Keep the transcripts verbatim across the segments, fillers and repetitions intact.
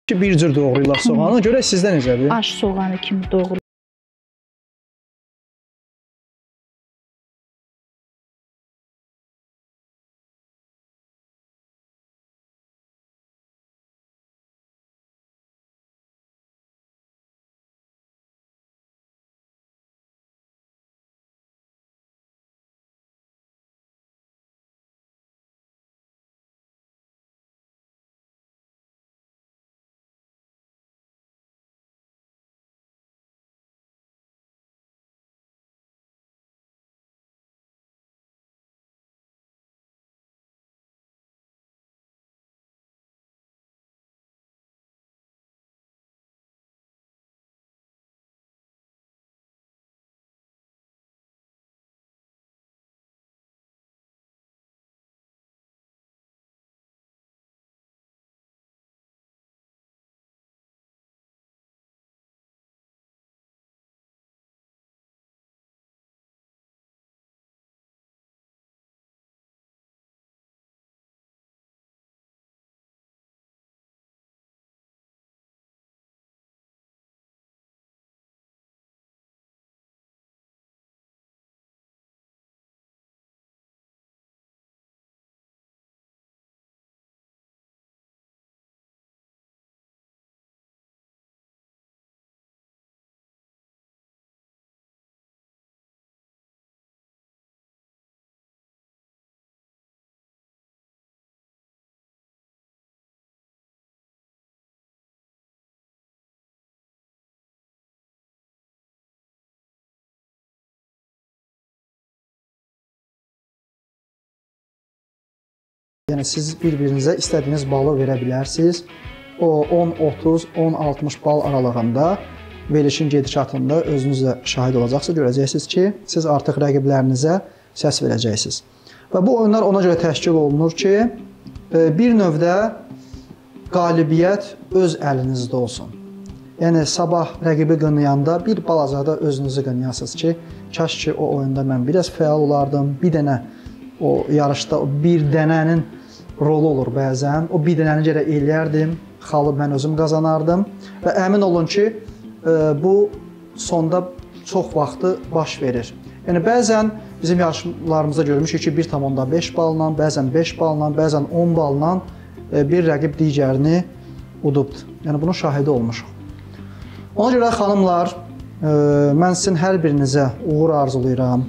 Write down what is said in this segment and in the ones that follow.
Bir cür doğrayırlar soğanı. Görək sizdə necədir? Aş soğanı kimi doğru. Yəni siz bir-birinizə istədiyiniz balı verə bilərsiniz. O on otuz, on altmış bal aralığında verilişin gedişatında özünüz də şahid olacaqsınız. Görəcəksiniz ki, siz artıq rəqiblərinizə səs verəcəksiniz. Və bu oyunlar ona görə təşkil olunur ki, bir növdə qalibiyyət öz əlinizdə olsun. Yəni sabah rəqibi qınayanda bir balaca da özünüzü qınayasınız ki, kaş ki o oyunda mən biraz fəal olardım, bir dənə o yarışda o bir dənənin rolu olur bəzən. O bir dənəni gərək eləyərdim, xalı mən özüm qazanardım və əmin olun ki, bu sonda çox vaxtı baş verir. Yəni bəzən bizim yarışlarımızda görmüşük ki, bir tam onda beş balla, bəzən beş balla, bəzən on balla bir rəqib digərini udubdur. Yəni bunun şahidi olmuşuq. Ona görə xanımlar, mən sizin hər birinizə uğur arzulayıram.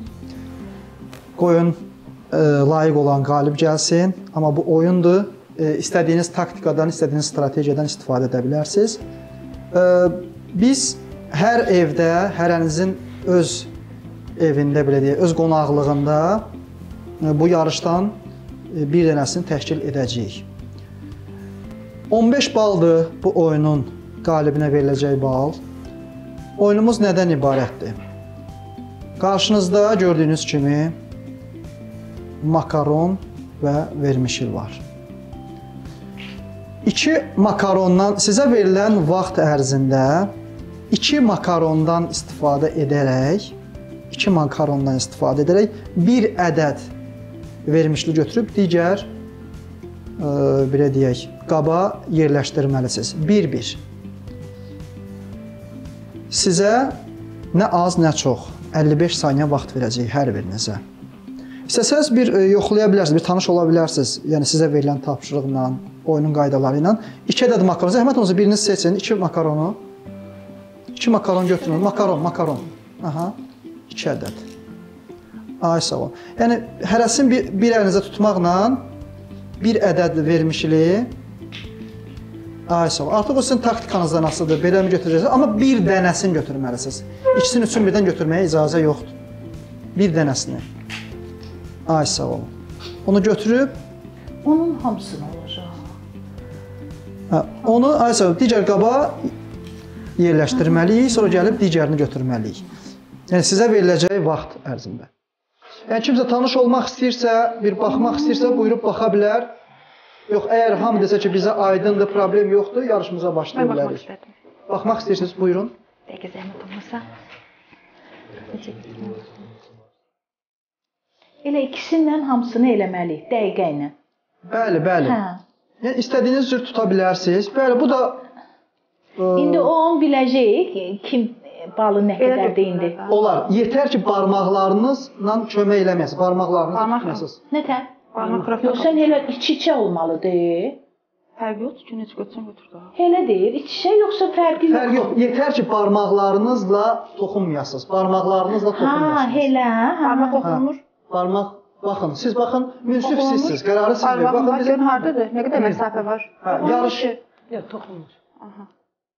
Qoyun layiq olan qalib gəlsin. Amma bu oyundur. İstədiyiniz taktikadan, istədiyiniz strategiyadan istifadə edə bilərsiniz. Biz hər evdə, hərənizin öz evində, belə deyək, öz qonaqlığında bu yarışdan bir dənəsini təşkil edəcəyik. on beş baldır bu oyunun qalibinə veriləcək bal. Oyunumuz nədən ibarətdir? Qarşınızda gördüyünüz kimi makaron və vermişil var. İki makarondan, sizə verilən vaxt ərzində iki makarondan istifadə edərək, iki makarondan istifadə edərək bir ədəd vermişli götürüb digər, e, belə deyək, qaba yerləşdirməlisiniz. Bir-bir. Sizə nə az, nə çox əlli beş saniyə vaxt verəcək hər birinizə. İstəsəniz bir e, yoxlaya bilərsiniz, bir tanış ola bilərsiniz. Yəni sizə verilən tapşırıqla, oyunun qaydaları ilə. İki ədəd makaron, zəhmət olunsa biriniz seçin, iki makaronu. İki makaron götürün, makaron, makaron. Aha, iki ədəd. Ay sağ ol. Yəni hərəsini bir, bir əlinizə tutmaqla bir ədəd vermişli. Ay sağ ol. Artıq o sizin taktikanızdan asılıdır, belə mi götürəcəksiniz? Amma bir dənəsini götürməlisiniz. İkisini, üçün birdən götürməyə icazə yoxdur. Bir dənəsini. Ay sağ olun. Onu götürüb onun hamısını olacaq. Hə, onu ay sağ olun, digər qaba yerləşdirməliyik, sonra gəlib digərini götürməliyik. Yəni sizə veriləcək vaxt ərzində. Yəni kimsə tanış olmaq istəyirsə, bir baxmaq istəyirsə, buyurub baxa bilər. Yox, əgər hamı desə ki, bizə aydındır, problem yoxdur, yarışımıza başlaya bilərik. Baxmaq istəyirsiniz, buyurun. Dəqiq zəhmət olmasa. Elə ikisindən hamısını eləməliyik, dəqiqə ilə. Bəli, bəli. Hə. Yəni istədiyiniz cür tuta bilərsiniz. Bəli, bu da İndi o on biləcək kim balın nə qədərdir indi. Olar. Yetər ki, barmaqlarınızla kömək eləməsiniz. Barmaqlarınızla tutmasınız. Nətən? Barmaq Yox, sən elə iç-içə olmalıdır. Fərqi yoxdur ki, necə götürsən götür daha. Elə deyil, iç-içə yoxsa fərqi yox? Fərqi yox. Yetər ki, barmaqlarınızla toxunmayasınız. Barmaqlarınızla toxunmayasınız. Ha, elə. Barmaq toxunmur. Barmaq, baxın, siz baxın, münsif sizsiniz, qərarı siz verin. Baxın, görün hardadır, nə qədər məsafə var. Hə, yarış. Yox, toxunmur. Aha.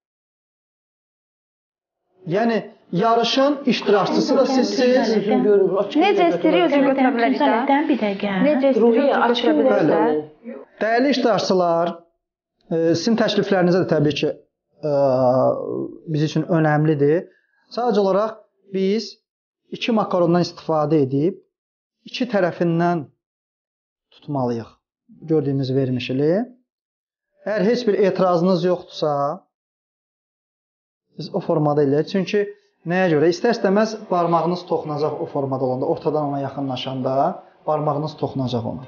Yəni yarışın iştirakçısı da sizsiniz. Necə istəyir özü götürə bilərik də. Sənətdən bir dəqiqə. Necə istəyir özü götürə bilərik də. Dəyərli iştirakçılar, sizin təkliflərinizə də təbii ki, biz üçün önəmlidir. Sadəcə olaraq biz iki makarondan istifadə edib iki tərəfindən tutmalıyıq gördüyümüz vermişili. Əgər heç bir etirazınız yoxdursa, biz o formada eləyək. Çünki nəyə görə? İstər-istəməz barmağınız toxunacaq o formada olanda, ortadan ona yaxınlaşanda barmağınız toxunacaq ona.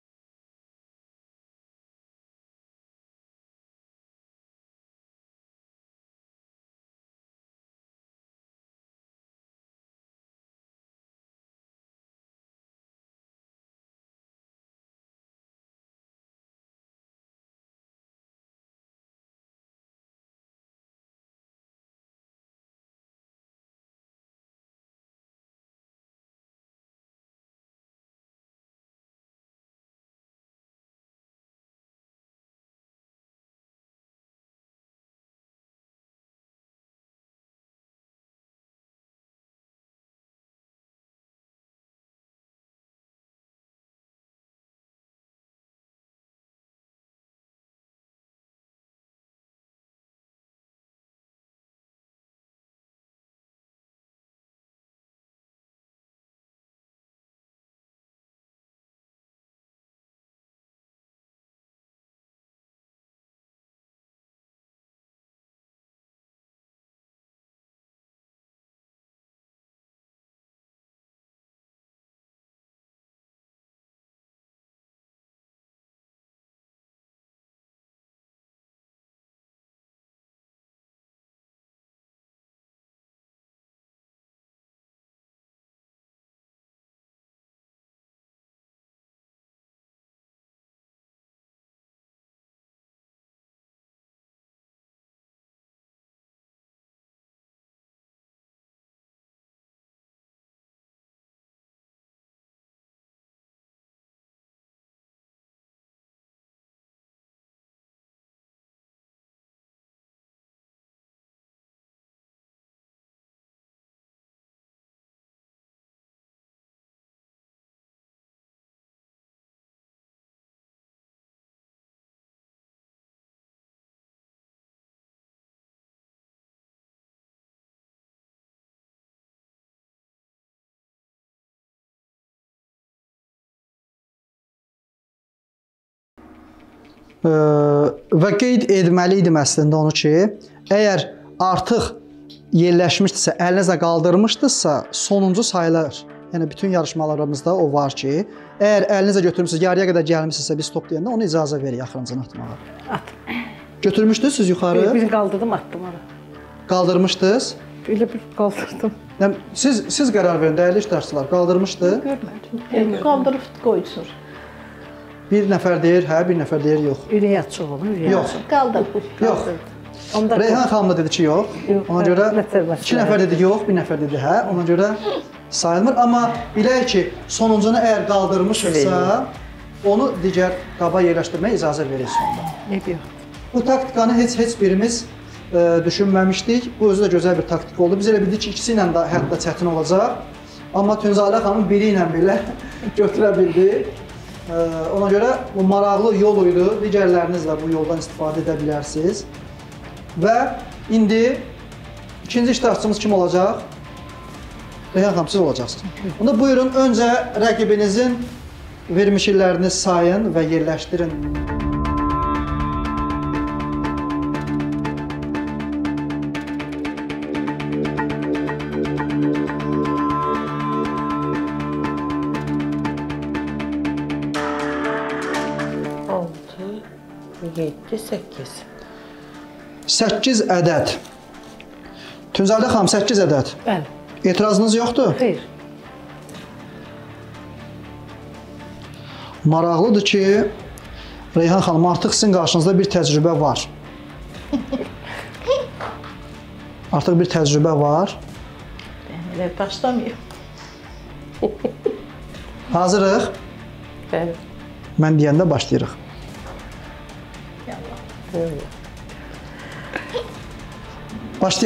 Və qeyd etməli idim əslində onu ki, əgər artıq yerləşmişdirsə, əlinizlə qaldırmışdırsa, sonuncu sayılır. Yəni bütün yarışmalarımızda o var ki, əgər əlinizlə götürmüsünüz, yarıya qədər gəlmişsinizsə, biz stop deyəndə onu icazə verir axırıncını atmağa. At. Götürmüşdünüz siz yuxarı? Bir qaldırdım, atdım ora. Qaldırmışdınız? Elə bir qaldırdım. Yəni siz siz qərar verin, dəyərli iştirakçılar, qaldırmışdı? Görmədim. Qaldırıb qoysun. Bir nəfər deyir, hə, bir nəfər deyir, yox. Ürək açıq olun, ürək yox. açıq. Qaldırıb. Yox. Reyhan xanım da dedi ki, yox. Yox, Ona görə məsələ. iki nəfər dedi yox, bir nəfər dedi hə. Ona görə sayılmır. Amma bilək ki, sonuncunu əgər qaldırmışıqsa, onu digər qaba yerləşdirməyə icazə verir sonda. Ne yox. Bu taktikanı heç heç birimiz e, düşünməmişdik. Bu özü də gözəl bir taktik oldu. Biz elə bildik ki, ikisi ilə də hətta çətin olacaq. Amma Tünzalə xanım biri ilə belə götürə bildi. E, ona görə bu maraqlı yol idi. Digərləriniz də bu yoldan istifadə edə bilərsiniz. Və indi ikinci iştirakçımız kim olacaq? Reyhan xanım, siz olacaqsınız. Onda buyurun, öncə rəqibinizin vermişlərini sayın və yerləşdirin. altı, yeddi, səkkiz. səkkiz ədəd. Tünzadə xanım, səkkiz ədəd. Bəli. Etirazınız yoxdur? Xeyr. Maraqlıdır ki, Reyhan xanım, artıq sizin qarşınızda bir təcrübə var. Artıq bir təcrübə var. Elə başlamayım. Hazırıq. Bəli. Mən deyəndə başlayırıq. Bəli. Başlayırıq.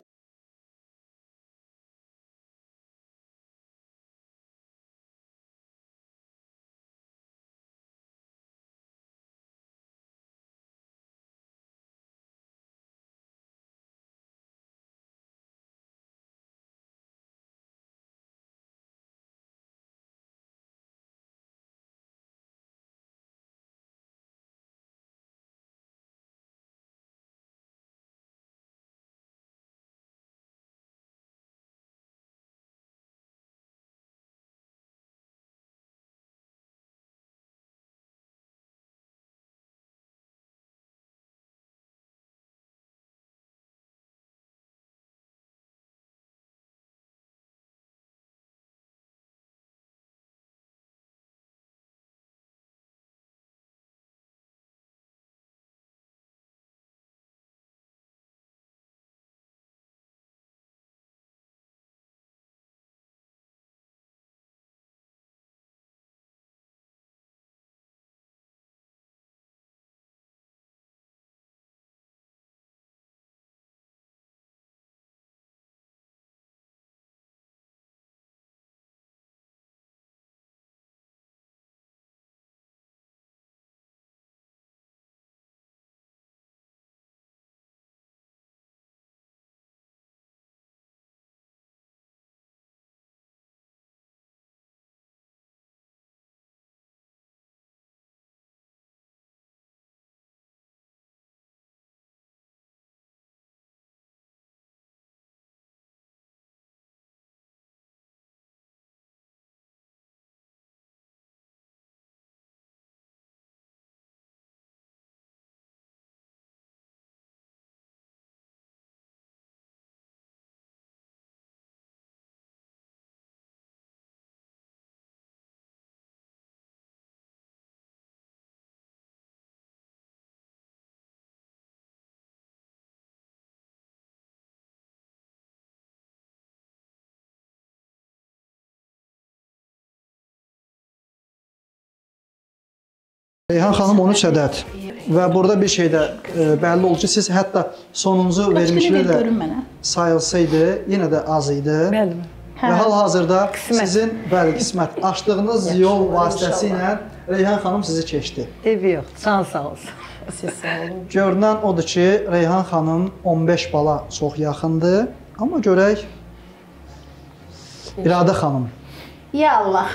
Reyhan xanım on üç ədəd və burada bir şey də e, bəlli oldu ki, siz hətta sonunuzu vermişlər də sayılsaydı, yenə də az idi. Bəli. Və hal-hazırda Qismət. sizin bəli qismət açdığınız yol vasitəsilə Reyhan xanım sizi keçdi. Evi yox, can sağ olsun. Siz sağ olun. Görünən odur ki, Reyhan xanım on beş bala çox yaxındır. Amma görək İradə xanım. Ya Allah.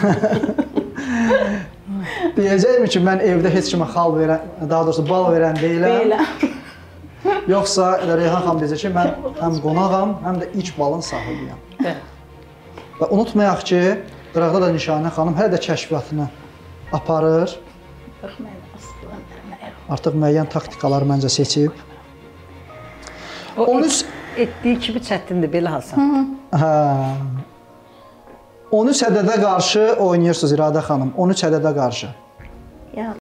Deyəcəkmi ki, mən evdə heç kimə xal verən, daha doğrusu bal verən deyiləm. Deyiləm. Yoxsa elə Reyhan xanım deyəcək ki, mən həm qonağam, həm də ilk balın sahibiyəm. Və unutmayaq ki, qıraqda da Nişanə xanım hələ də kəşfiyyatını aparır. Artıq müəyyən taktikalar məncə seçib. O on üç etdiyi kimi çətindir belə Hasan. Hə. on üç ədədə qarşı oynayırsınız İradə xanım. on üç ədədə qarşı. Ya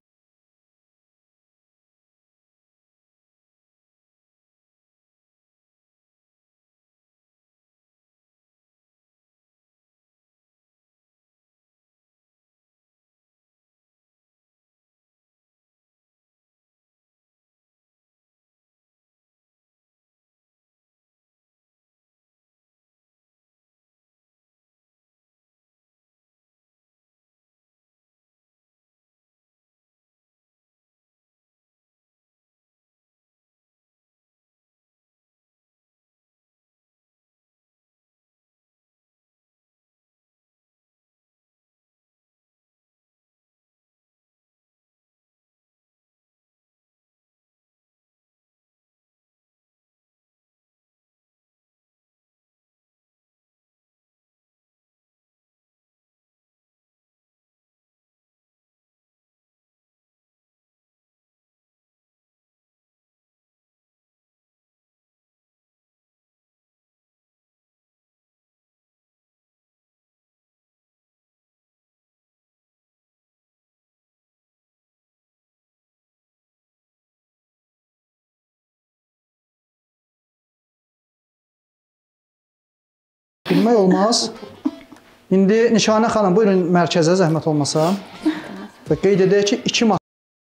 Bilmək olmaz. İndi Nişanə xanım, buyurun mərkəzə zəhmət olmasa. Və qeyd edək ki, iki maşın.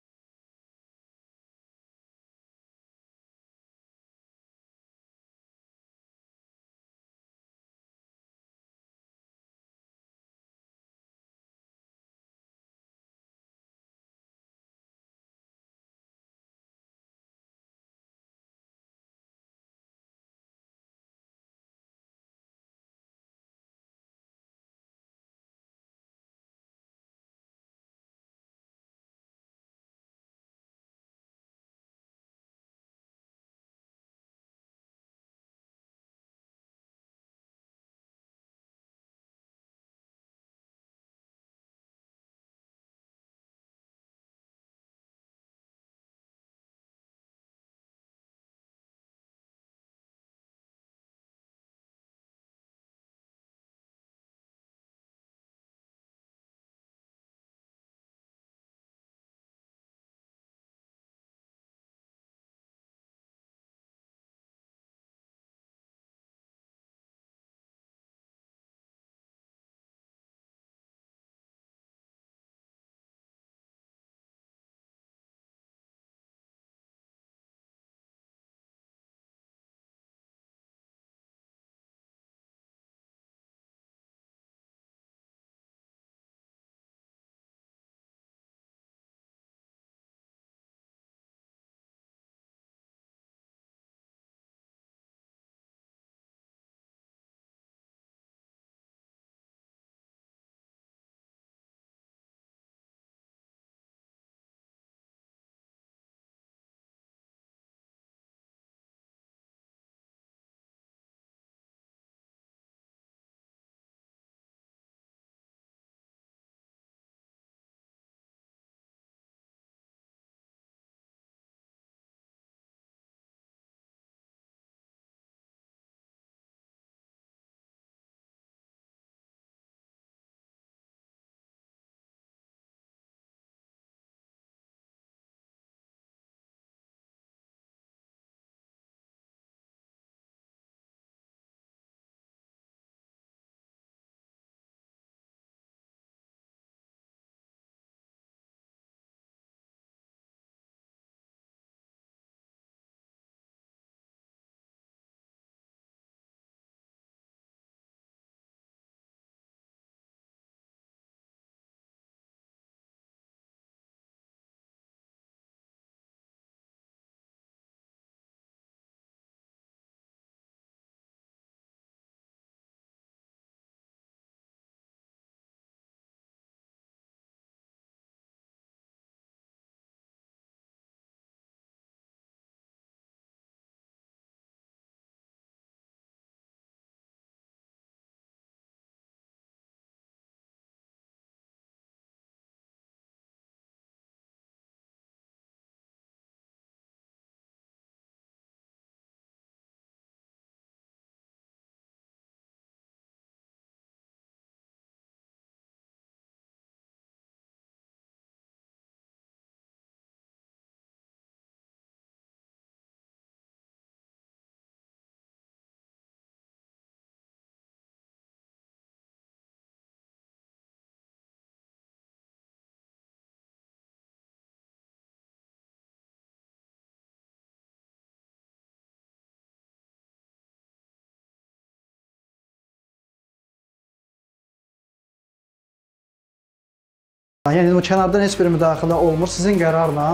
Yəni, o kənardan heç bir müdaxilə olmur. Sizin qərarla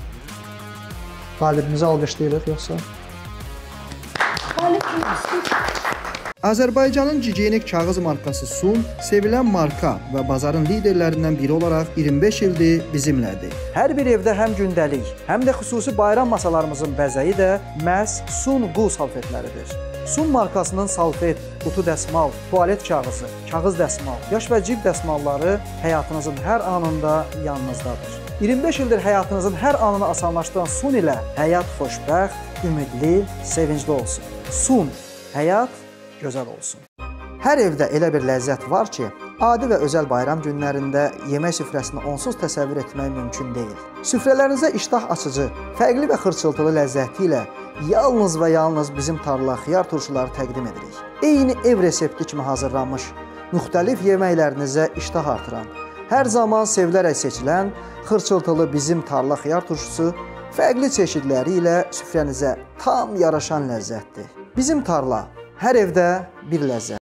qalibimizi alqışlayırıq, yoxsa? Azərbaycanın gigiyenik kağız markası Sun, sevilən marka və bazarın liderlərindən biri olaraq iyirmi beş ildir bizimlədir. Hər bir evdə həm gündəlik, həm də xüsusi bayram masalarımızın bəzəyi də məhz Sun Qu salfetləridir. Sun markasının salfet, qutu dəsmal, tualet kağızı, kağız dəsmal, yaş və cib dəsmalları həyatınızın hər anında yanınızdadır. iyirmi beş ildir həyatınızın hər anını asanlaşdıran Sun ilə həyat xoşbəxt, ümidli, sevincli olsun. Sun, həyat gözəl olsun. Hər evdə elə bir ləzzət var ki, Adi və özəl bayram günlərində yemək süfrəsini onsuz təsəvvür etmək mümkün deyil. Süfrələrinizə iştah açıcı, fərqli və xırçıltılı ləzzəti ilə yalnız və yalnız bizim tarla xiyar turşuları təqdim edirik. Eyni ev resepti kimi hazırlanmış, müxtəlif yeməklərinizə iştah artıran, hər zaman sevilərək seçilən xırçıltılı bizim tarla xiyar turşusu fərqli çeşidləri ilə süfrənizə tam yaraşan ləzzətdir. Bizim tarla, hər evdə bir ləzzət.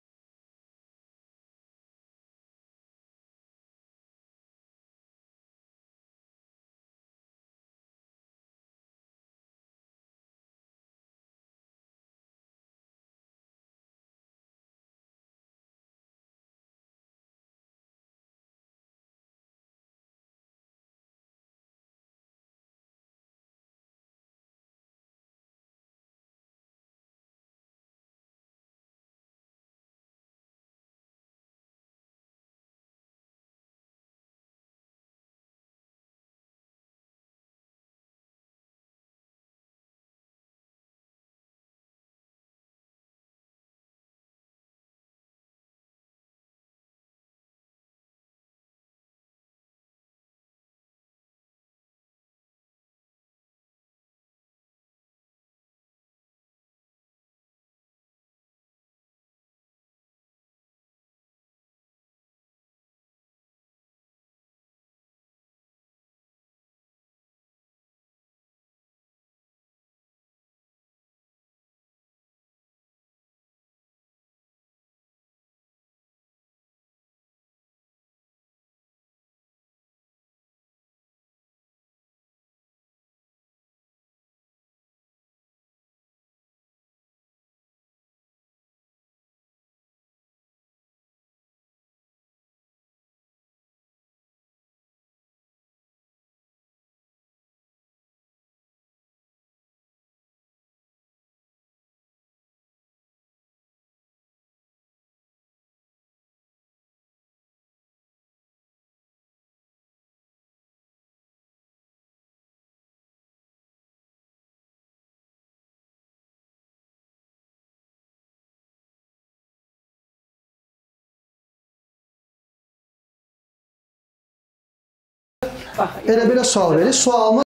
Elə belə sual verir. Sualımız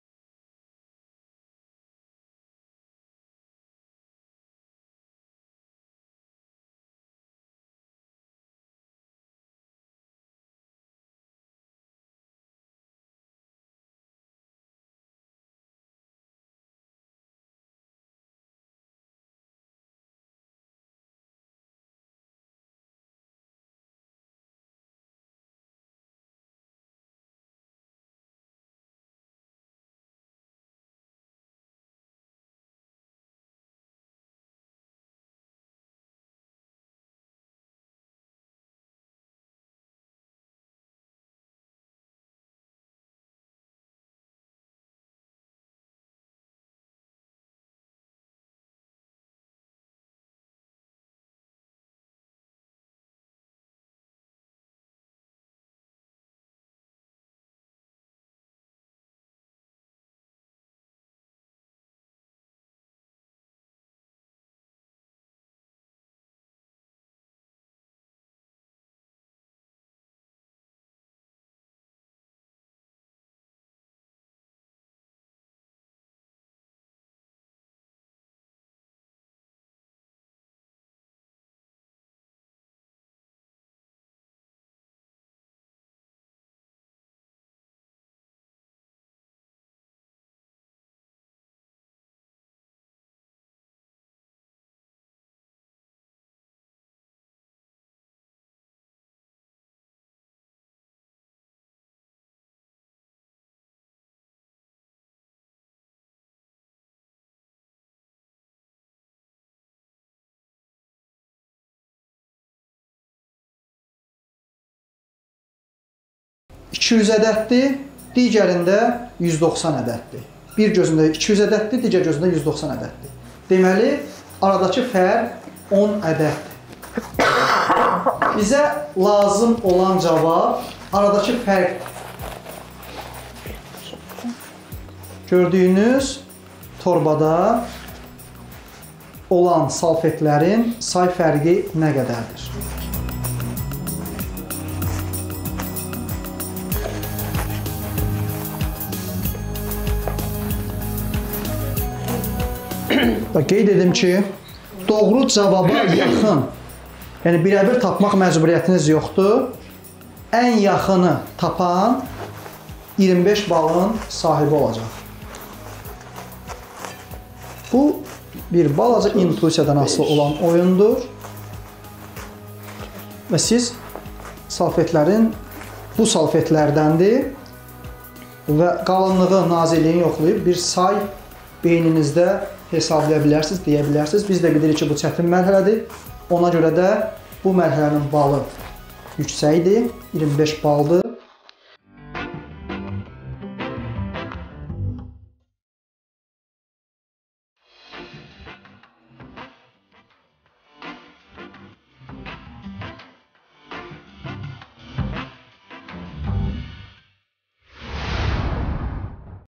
iki yüz ədəddir, digərində yüz doxsan ədəddir. Bir gözündə iki yüz ədəddir, digər gözündə yüz doxsan ədəddir. Deməli, aradakı fərq on ədəddir. Bizə lazım olan cavab aradakı fərqdir. Gördüyünüz torbada olan salfetlərin say fərqi nə qədərdir? Qeyd edim ki, doğru cavaba yaxın, yəni birəbir tapmaq məcburiyyətiniz yoxdur. Ən yaxını tapan iyirmi beş balın sahibi olacaq. Bu bir balaca intuisiyadan asılı olan oyundur. Və siz salfetlərin bu salfetlərdəndir və qalınlığı, naziliyini yoxlayıb bir say beyninizdə hesablaya bilərsiniz, deyə bilərsiniz. Biz də bilirik ki, bu çətin mərhələdir. Ona görə də bu mərhələnin balı yüksəkdir, iyirmi beş baldır.